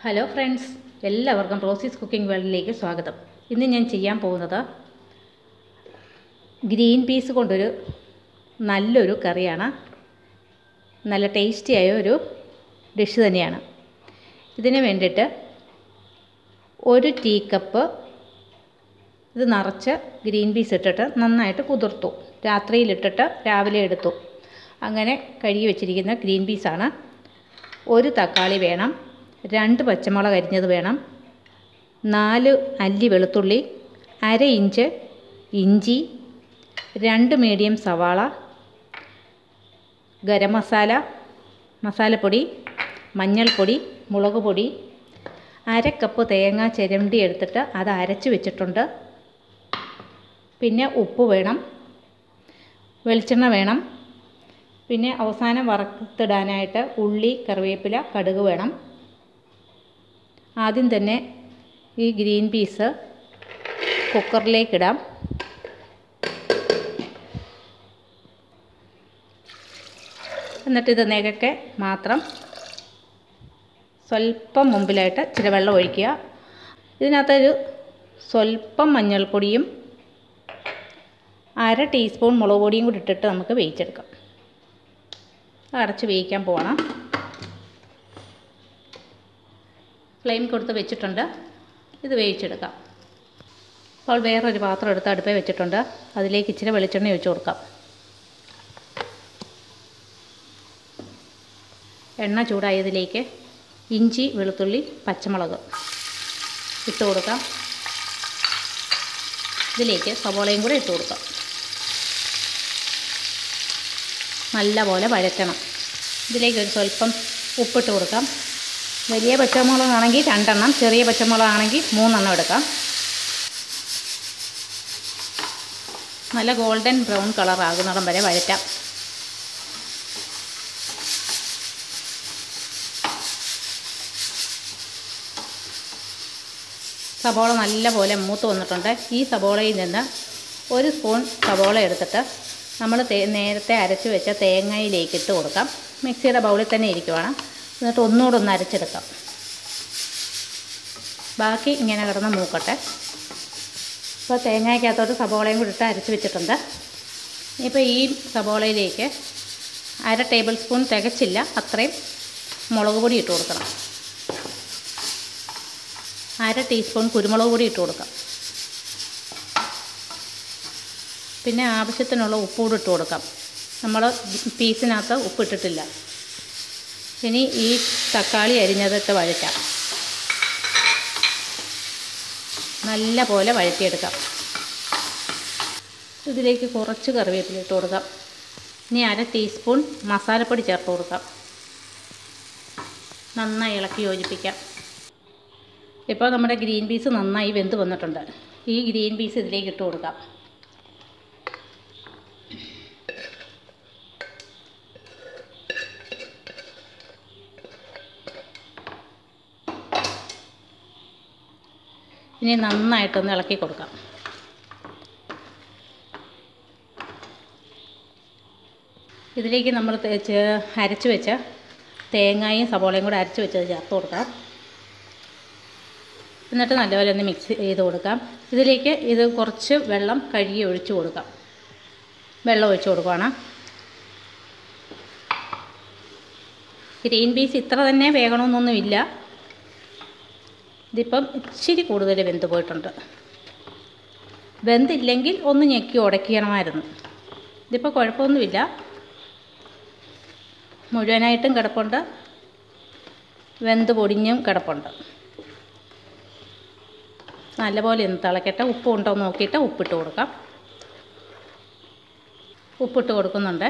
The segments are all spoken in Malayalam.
ഹലോ ഫ്രണ്ട്സ്, എല്ലാവർക്കും റോസീസ് കുക്കിംഗ് വേൾഡിലേക്ക് സ്വാഗതം. ഇന്ന് ഞാൻ ചെയ്യാൻ പോകുന്നത് ഗ്രീൻ പീസ് കൊണ്ടൊരു നല്ലൊരു കറിയാണ്. നല്ല ടേസ്റ്റിയായ ഒരു ഡിഷ് തന്നെയാണ്. ഇതിന് വേണ്ടിയിട്ട് ഒരു ടീ കപ്പ് ഇത് നിറച്ച് ഗ്രീൻ പീസ് ഇട്ടിട്ട് നന്നായിട്ട് കുതിർത്തു. രാത്രിയിലിട്ടിട്ട് രാവിലെ എടുത്തു. അങ്ങനെ കഴുകി വെച്ചിരിക്കുന്ന ഗ്രീൻ പീസാണ്. ഒരു തക്കാളി വേണം, 2 പച്ചമുളക് അരിഞ്ഞത് വേണം, 4 അല്ലി വെളുത്തുള്ളി, 1/2 ഇഞ്ച് ഇഞ്ചി, 2 മീഡിയം സവാള, ഗരം മസാല, മസാലപ്പൊടി, മഞ്ഞൾപ്പൊടി, മുളക് പൊടി, 1/2 കപ്പ് തേങ്ങ ചിരണ്ടി എടുത്തിട്ട് അത് അരച്ച് വെച്ചിട്ടുണ്ട്. പിന്നെ ഉപ്പ് വേണം, വെളിച്ചെണ്ണ വേണം, പിന്നെ അവസാനം വറുത്തിടാനായിട്ട് ഉള്ളി, കറിവേപ്പില, കടുക് വേണം. ആദ്യം തന്നെ ഈ ഗ്രീൻ പീസ് കുക്കറിലേക്കിടാം. എന്നിട്ട് ഇത് നികക്കെ മാത്രം സ്വല്പം മുമ്പിലായിട്ട് ഇച്ചിരി വെള്ളം ഒഴിക്കുക. ഇതിനകത്തൊരു സ്വല്പം മഞ്ഞൾപ്പൊടിയും 1/2 ടീസ്പൂൺ മുളക് പൊടിയും കൂടി ഇട്ടിട്ട് നമുക്ക് വേവിച്ചെടുക്കാം. അടച്ച് വേവിക്കാൻ പോകണം. ഫ്ലെയിം കൊടുത്ത് വെച്ചിട്ടുണ്ട്. ഇത് വേവിച്ചെടുക്കാം. അപ്പോൾ വേറൊരു പാത്രം എടുത്ത് അടുപ്പേ വെച്ചിട്ടുണ്ട്. അതിലേക്ക് ഇച്ചിരി വെളിച്ചെണ്ണ ഒഴിച്ച് കൊടുക്കാം. എണ്ണ ചൂടായതിലേക്ക് ഇഞ്ചി, വെളുത്തുള്ളി, പച്ചമുളക് ഇട്ട് കൊടുക്കാം. ഇതിലേക്ക് സവോളയും കൂടെ ഇട്ട് കൊടുക്കാം. നല്ലപോലെ വഴറ്റണം. ഇതിലേക്ക് ഒരു സ്വല്പം ഉപ്പിട്ട് കൊടുക്കാം. വലിയ പച്ചമുളകാണെങ്കിൽ 2 എണ്ണം, ചെറിയ പച്ചമുളകാണെങ്കിൽ 3 എണ്ണം എടുക്കാം. നല്ല ഗോൾഡൻ ബ്രൗൺ കളർ ആകുന്നിടം വരെ വഴറ്റാം. സവോള നല്ലപോലെ മൂത്ത് വന്നിട്ടുണ്ട്. ഈ സവോളയിൽ നിന്ന് 1 സ്പൂൺ സവോള എടുത്തിട്ട് നമ്മൾ നേരത്തെ അരച്ച് വെച്ച തേങ്ങയിലേക്ക് ഇട്ട് കൊടുക്കാം. മിക്സിയുടെ ബൗളിൽ തന്നെ ഇരിക്കുവാണ്. എന്നിട്ട് ഒന്നുകൂടെ ഒന്ന് അരച്ചെടുക്കാം. ബാക്കി ഇങ്ങനെ കിടന്ന് മൂക്കട്ടെ. ഇപ്പോൾ തേങ്ങയ്ക്കകത്തോട്ട് സവോളയും കൂടി ഇട്ട് അരച്ച് വെച്ചിട്ടുണ്ട്. ഇപ്പോൾ ഈ സവോളയിലേക്ക് 1/2 ടേബിൾ സ്പൂൺ തികച്ചില്ല അത്രയും മുളക് പൊടി ഇട്ട് കൊടുക്കണം. 1/2 ടീസ്പൂൺ കുരുമുളക് പൊടി ഇട്ട് കൊടുക്കാം. പിന്നെ ആവശ്യത്തിനുള്ള ഉപ്പ് കൂടി ഇട്ട് കൊടുക്കാം. നമ്മൾ പീസിനകത്ത് ഉപ്പിട്ടിട്ടില്ല. ഇനി ഈ തക്കാളി അരിഞ്ഞതിട്ട് വഴറ്റാം. നല്ല പോലെ വഴറ്റിയെടുക്കാം. ഇതിലേക്ക് കുറച്ച് കറിവേപ്പില ഇട്ട് കൊടുക്കാം. ഇനി 1/2 ടീസ്പൂൺ മസാലപ്പൊടി ചേർത്ത് കൊടുക്കാം. നന്നായി ഇളക്കി യോജിപ്പിക്കാം. ഇപ്പോൾ നമ്മുടെ ഗ്രീൻ പീസ് നന്നായി വെന്ത് വന്നിട്ടുണ്ട്. ഈ ഗ്രീൻ പീസ് ഇതിലേക്ക് ഇട്ട് കൊടുക്കാം. ഇനി നന്നായിട്ടൊന്ന് ഇളക്കി കൊടുക്കാം. ഇതിലേക്ക് നമ്മൾ അരച്ച് വെച്ച തേങ്ങയും സവോളയും കൂടെ അരച്ച് വെച്ചത് ചേർത്ത് കൊടുക്കാം. എന്നിട്ട് നല്ലപോലെ ഒന്ന് മിക്സ് ചെയ്ത് കൊടുക്കാം. ഇതിലേക്ക് ഇത് കുറച്ച് വെള്ളം കഴുകി ഒഴിച്ച് കൊടുക്കാം. വെള്ളം ഒഴിച്ച് കൊടുക്കുകയാണ്. ഗ്രീൻ പീസ് ഇത്ര തന്നെ വേകണമെന്നൊന്നുമില്ല. ഇതിപ്പം ഇച്ചിരി കൂടുതൽ വെന്ത് പോയിട്ടുണ്ട്. വെന്തില്ലെങ്കിൽ ഒന്ന് ഞെക്കി ഉടയ്ക്കണമായിരുന്നു. ഇതിപ്പോൾ കുഴപ്പമൊന്നുമില്ല. മുഴുവനായിട്ടും കിടപ്പുണ്ട്, വെന്ത് പൊടിഞ്ഞും കിടപ്പുണ്ട്. നല്ലപോലെ ഒന്ന് തിളക്കട്ടെ. ഉപ്പ് ഉണ്ടോ എന്ന് നോക്കിയിട്ട് ഉപ്പിട്ട് കൊടുക്കാം. ഉപ്പിട്ട് കൊടുക്കുന്നുണ്ട്.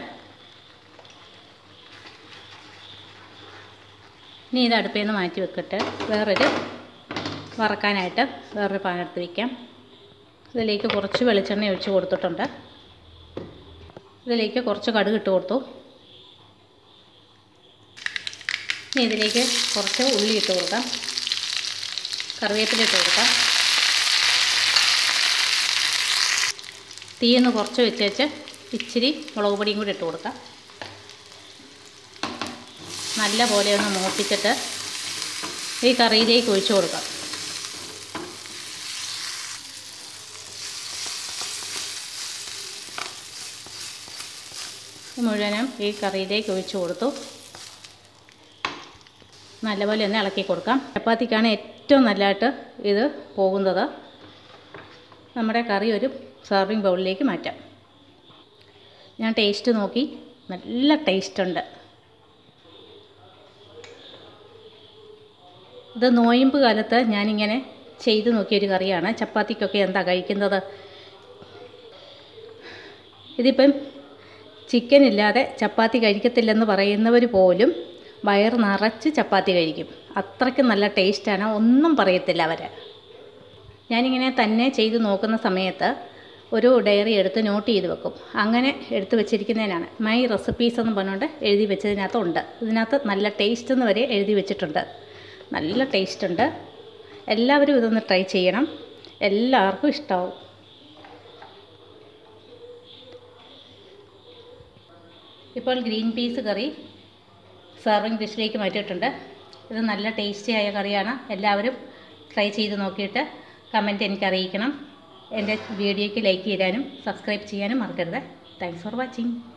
ഇനി ഇത് അടുപ്പിൽ നിന്ന് മാറ്റി വെക്കട്ടെ. വറക്കാനായിട്ട് വേറൊരു പാൻ എടുത്ത് വയ്ക്കാം. ഇതിലേക്ക് കുറച്ച് വെളിച്ചെണ്ണ ഒഴിച്ച് കൊടുത്തിട്ടുണ്ട്. ഇതിലേക്ക് കുറച്ച് കടുക് ഇട്ട് കൊടുത്തു. ഇനി ഇതിലേക്ക് കുറച്ച് ഉള്ളി ഇട്ട് കൊടുക്കാം. കറിവേപ്പില ഇട്ട് കൊടുക്കാം. തീയൊന്ന് കുറച്ച് വെച്ച് ഇച്ചിരി മുളക് പൊടിയും കൂടി ഇട്ട് കൊടുക്കാം. നല്ല പോലെ ഒന്ന് മൂപ്പിച്ചിട്ട് ഈ കറിയിലേക്ക് ഒഴിച്ചു കൊടുക്കാം. മുഴുവനും ഈ കറിയിലേക്ക് ഒഴിച്ചു കൊടുത്തു. നല്ലപോലെ ഒന്ന് ഇളക്കി കൊടുക്കാം. ചപ്പാത്തിക്കാണ് ഏറ്റവും നല്ലതായിട്ട് ഇത് പോകുന്നത്. നമ്മുടെ കറി ഒരു സർവിങ് ബൗളിലേക്ക് മാറ്റാം. ഞാൻ ടേസ്റ്റ് നോക്കി, നല്ല ടേസ്റ്റ് ഉണ്ട്. ഇത് നോയമ്പ് കാലത്ത് ഞാനിങ്ങനെ ചെയ്ത് നോക്കിയൊരു കറിയാണ്. ചപ്പാത്തിക്കൊക്കെ എന്താ കഴിക്കുന്നത്. ഇതിപ്പം ചിക്കൻ ഇല്ലാതെ ചപ്പാത്തി കഴിക്കത്തില്ലെന്ന് പറയുന്നവർ പോലും വയറ് നിറച്ച് ചപ്പാത്തി കഴിക്കും. അത്രയ്ക്ക് നല്ല ടേസ്റ്റാണ്, ഒന്നും പറയത്തില്ല അവർ. ഞാനിങ്ങനെ തന്നെ ചെയ്ത് നോക്കുന്ന സമയത്ത് ഒരു ഡയറി എടുത്ത് നോട്ട് ചെയ്ത് വെക്കും. അങ്ങനെ എടുത്ത് വെച്ചിരിക്കുന്നതിനാണ് മൈ റെസിപ്പീസ് എന്ന് പറഞ്ഞുകൊണ്ട് എഴുതി വെച്ചതിനകത്തുണ്ട്. ഇതിനകത്ത് നല്ല ടേസ്റ്റ് എന്ന് വരെ എഴുതി വെച്ചിട്ടുണ്ട്. നല്ല ടേസ്റ്റ് ഉണ്ട്. എല്ലാവരും ഇതൊന്ന് ട്രൈ ചെയ്യണം. എല്ലാവർക്കും ഇഷ്ടമാവും. ഇപ്പോൾ ഗ്രീൻ പീസ് കറി സർവിങ് ഡിഷിലേക്ക് മാറ്റിയിട്ടുണ്ട്. ഇത് നല്ല ടേസ്റ്റിയായ കറിയാണ്. എല്ലാവരും ട്രൈ ചെയ്ത് നോക്കിയിട്ട് കമൻറ്റ് എനിക്ക് അറിയിക്കണം. എൻ്റെ വീഡിയോയ്ക്ക് ലൈക്ക് ചെയ്യാനും സബ്സ്ക്രൈബ് ചെയ്യാനും മറക്കരുത്. Thanks for watching.